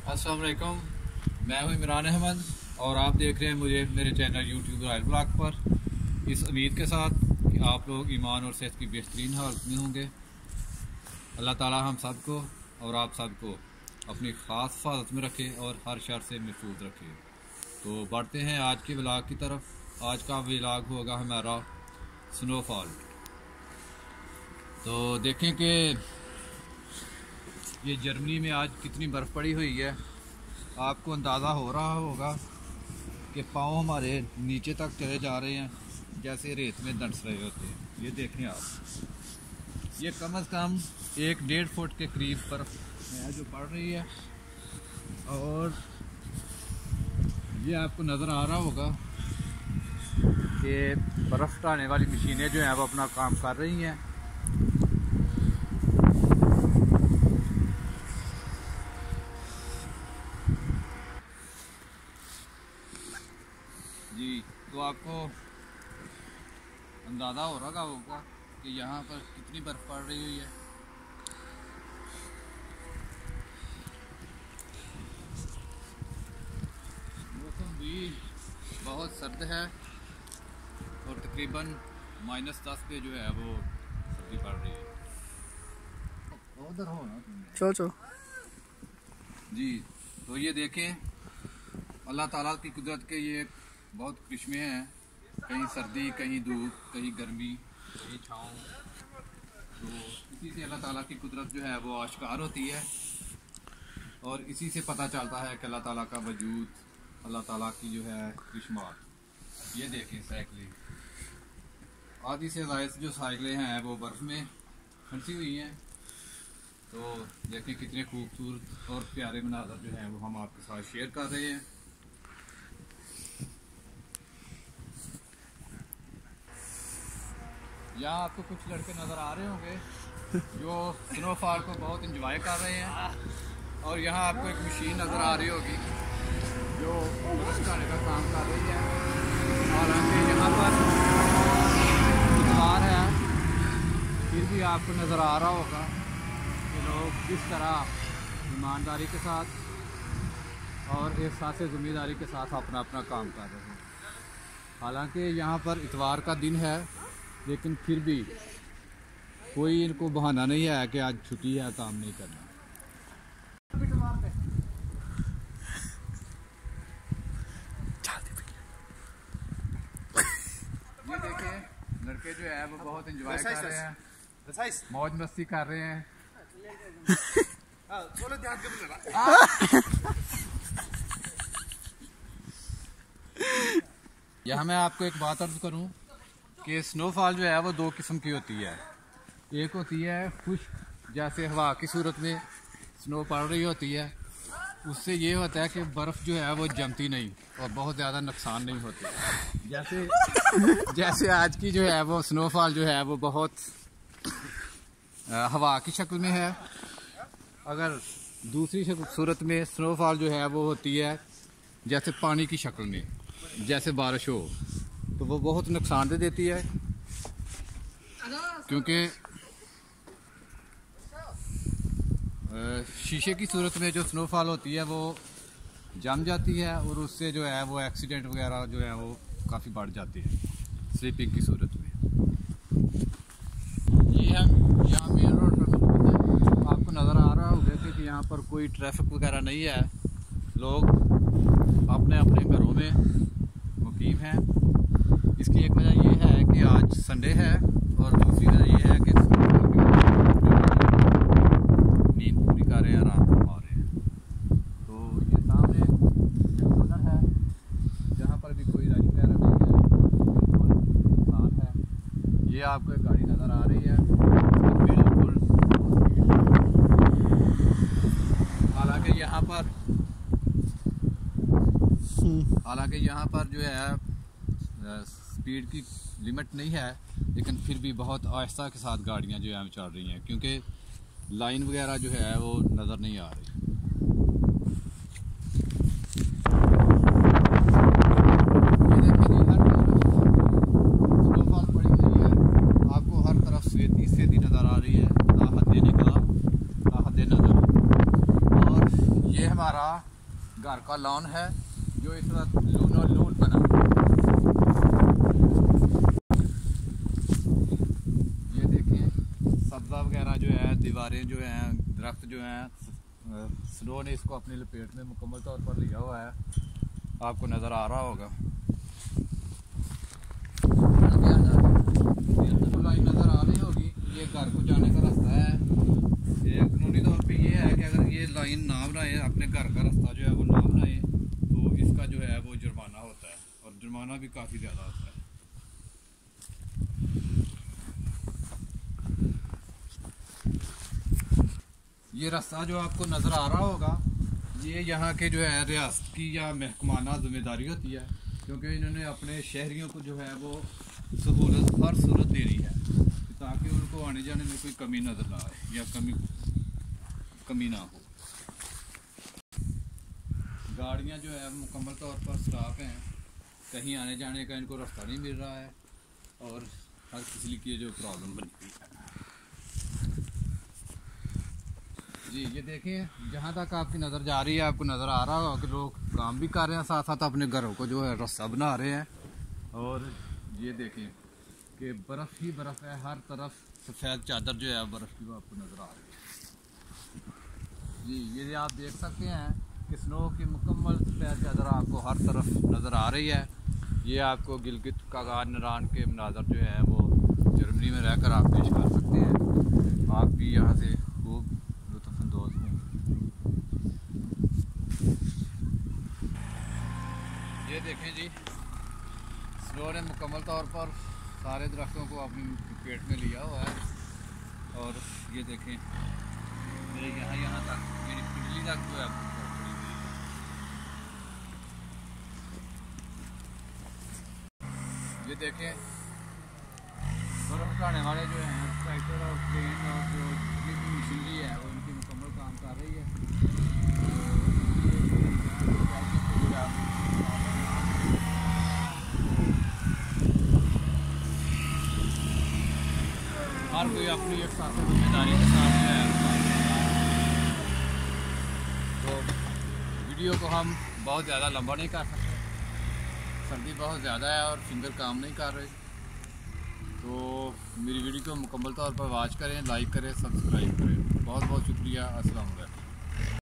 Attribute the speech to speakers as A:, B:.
A: अस्सलाम वालेकुम, मैं हूं इमरान अहमद और आप देख रहे हैं मुझे मेरे चैनल यूट्यूब रॉयल ब्लॉग पर। इस उम्मीद के साथ कि आप लोग ईमान और सेहत की बेहतरीन हालत में होंगे। अल्लाह ताला हम सबको और आप सबको अपनी ख़ास हिफाजत में रखे और हर शर से महफूज रखे। तो बढ़ते हैं आज के व्लॉग की तरफ। आज का व्लॉग होगा हमारा स्नोफॉल। तो देखें कि ये जर्मनी में आज कितनी बर्फ़ पड़ी हुई है। आपको अंदाज़ा हो रहा होगा कि पाँव हमारे नीचे तक चले जा रहे हैं, जैसे रेत में दंस रहे होते हैं। ये देखें आप, ये कम से कम 1-1.5 फुट के करीब बर्फ़ है जो पड़ रही है। और ये आपको नज़र आ रहा होगा कि बर्फ़ हटाने वाली मशीनें जो हैं वो अपना काम कर रही हैं। जी, तो आपको अंदाज़ा हो रहा होगा कि यहाँ पर कितनी बर्फ़ पड़ रही हुई है। मौसम भी बहुत सर्द है और तकरीबन -10 पे जो है वो सर्दी पड़ रही है। उधर हो ना
B: चलो
A: जी। तो ये देखें, अल्लाह ताला की कुदरत के ये बहुत करिश्मे हैं। कहीं सर्दी, कहीं धूप, कहीं गर्मी, कहीं छाँव। तो इसी से अल्लाह ताला की कुदरत जो है वो आश्कार होती है और इसी से पता चलता है कि अल्लाह ताला का वजूद, अल्लाह ताला की जो है करिश्मात। ये देखें साइकिलें, आधी से ज़ायद जो साइकिलें हैं वो बर्फ़ में फंसी हुई हैं। तो देखें कितने खूबसूरत और प्यारे मनाज़र जो हैं वो हम आपके साथ शेयर कर रहे हैं। यहाँ आपको कुछ लड़के नज़र आ रहे होंगे जो स्नोफॉल को बहुत इंजॉय कर रहे हैं। और यहाँ आपको एक मशीन नज़र आ रही होगी जो बर्फ़ हटाने का काम कर रही है। हालांकि यहाँ पर इतवार है, फिर भी आपको नज़र आ रहा होगा कि लोग किस तरह ईमानदारी के साथ और एहसास ज़िम्मेदारी के साथ अपना अपना काम कर रहे हैं। हालांकि यहाँ पर इतवार का दिन है, लेकिन फिर भी कोई इनको बहाना नहीं है कि आज छुट्टी है, काम नहीं करना। ये देखें, लड़के जो है वो बहुत एंजॉय कर रहे हैं, मौज मस्ती कर रहे हैं। यहाँ मैं आपको एक बात अर्ज करूँ कि स्नोफॉल जो है वो 2 किस्म की होती है। एक होती है खुश्क, जैसे हवा की सूरत में स्नो पड़ रही होती है। उससे ये होता है कि बर्फ़ जो है वो जमती नहीं और बहुत ज़्यादा नुकसान नहीं होती। जैसे आज की जो है वो स्नोफॉल जो है वो बहुत हवा की शक्ल में है। अगर दूसरी सूरत में स्नोफॉल जो है वो होती है जैसे पानी की शक्ल में, जैसे बारिश हो, तो वो बहुत नुकसान दे देती है। क्योंकि शीशे की सूरत में जो स्नोफॉल होती है वो जम जाती है और उससे जो है वो एक्सीडेंट वगैरह जो है वो काफ़ी बढ़ जाते हैं स्लिपिंग की सूरत में। ये हम यहाँ मेन रोड पर मौजूद है। आपको नज़र आ रहा होगा कि यहाँ पर कोई ट्रैफिक वगैरह नहीं है, लोग अपने अपने घरों में मुकीम हैं। इसकी एक वजह ये है कि आज संडे है और दूसरी वजह ये है कि नींद पूरी कर रहे हैं, आराम फरमा रहे हैं। तो ये सामने उधर है जहाँ पर भी कोई राजी वगैरह नहीं है, बिल्कुल इंसान है। ये आपको एक गाड़ी नज़र आ रही है बिल्कुल। हालांकि यहाँ पर जो है स्पीड की लिमिट नहीं है, लेकिन फिर भी बहुत आहिस्ता के साथ गाड़ियाँ जो है चल रही हैं क्योंकि लाइन वगैरह जो है वो नज़र नहीं आ रही। स्नोफॉल पड़ी हुई है, आपको हर तरफ सेदी नज़र आ रही है, ताहद नज़र। और ये हमारा घर का लॉन है जो इस वक्त लून बना। ये देखें सब्जा वगैरह जो है, दीवारें जो हैं, दरख्त जो हैं, स्नो ने इसको अपनी लपेट में मुकम्मल तौर पर लिया हुआ है। आपको नज़र आ रहा होगा, ये लाइन नज़र आ रही होगी। ये घर को जाने का रास्ता है। एक कानूनी तौर पे ये है कि अगर ये लाइन ना बनाए, अपने घर का रास्ता जो है वो ना बनाए, तो इसका जो है वो जुर्माना होता है, और जुर्माना भी काफ़ी ज़्यादा होता है। ये रास्ता जो आपको नज़र आ रहा होगा, ये यहाँ के जो है रियासत की या महकमाना जिम्मेदारी होती है, क्योंकि इन्होंने अपने शहरियों को जो है वो सहूलत हर सूरत देनी है ताकि उनको आने जाने में कोई कमी नज़र ना आए या कमी ना हो। गाड़ियाँ जो है मुकम्मल तौर पर स्टाफ हैं, कहीं आने जाने का इनको रास्ता नहीं मिल रहा है, और हर किसी की जो प्रॉब्लम बनी हुई है। जी ये देखें, जहाँ तक आपकी नज़र जा रही है आपको नज़र आ रहा होगा कि लोग काम भी कर रहे हैं, साथ साथ अपने घरों को जो है रास्ता बना रहे हैं। और ये देखें कि बर्फ़ ही बर्फ़ है, हर तरफ सफ़ेद चादर जो है बर्फ़ की वो आपको नज़र आ रही है। जी ये आप देख सकते हैं कि स्नो की मुकम्मल सफ़ेद चादर आपको हर तरफ नज़र आ रही है। ये आपको गिलगित कागार नरान के मनाज़र जो है वो जर्मनी में रहकर आप पेश कर सकते हैं। आप भी यहाँ से खूब लुत्फ़अंदोज़ हों। ये देखें जी, स्नो ने मुकम्मल तौर पर सारे दरख्तों को अपनी पेट में लिया हुआ है। और ये देखें मेरे यहाँ तक मेरी पिंडली तक जो है पड़ी हुई है। ये देखें बर्फ़ हटाने वाले जो हैं ट्रैक्टर और ट्रेन और जो जितनी भी मशीनरी है वो इनकी मुकम्मल काम कर रही है। हर कोई अपनी एक साथ जिम्मेदारी के साथ है। तो वीडियो को हम बहुत ज़्यादा लंबा नहीं कर सकते, सर्दी बहुत ज़्यादा है और फिंगर काम नहीं कर रहे। तो मेरी वीडियो को मुकम्मल तौर पर वॉच करें, लाइक करें, सब्सक्राइब करें। बहुत बहुत शुक्रिया। अस्सलाम वालेकुम।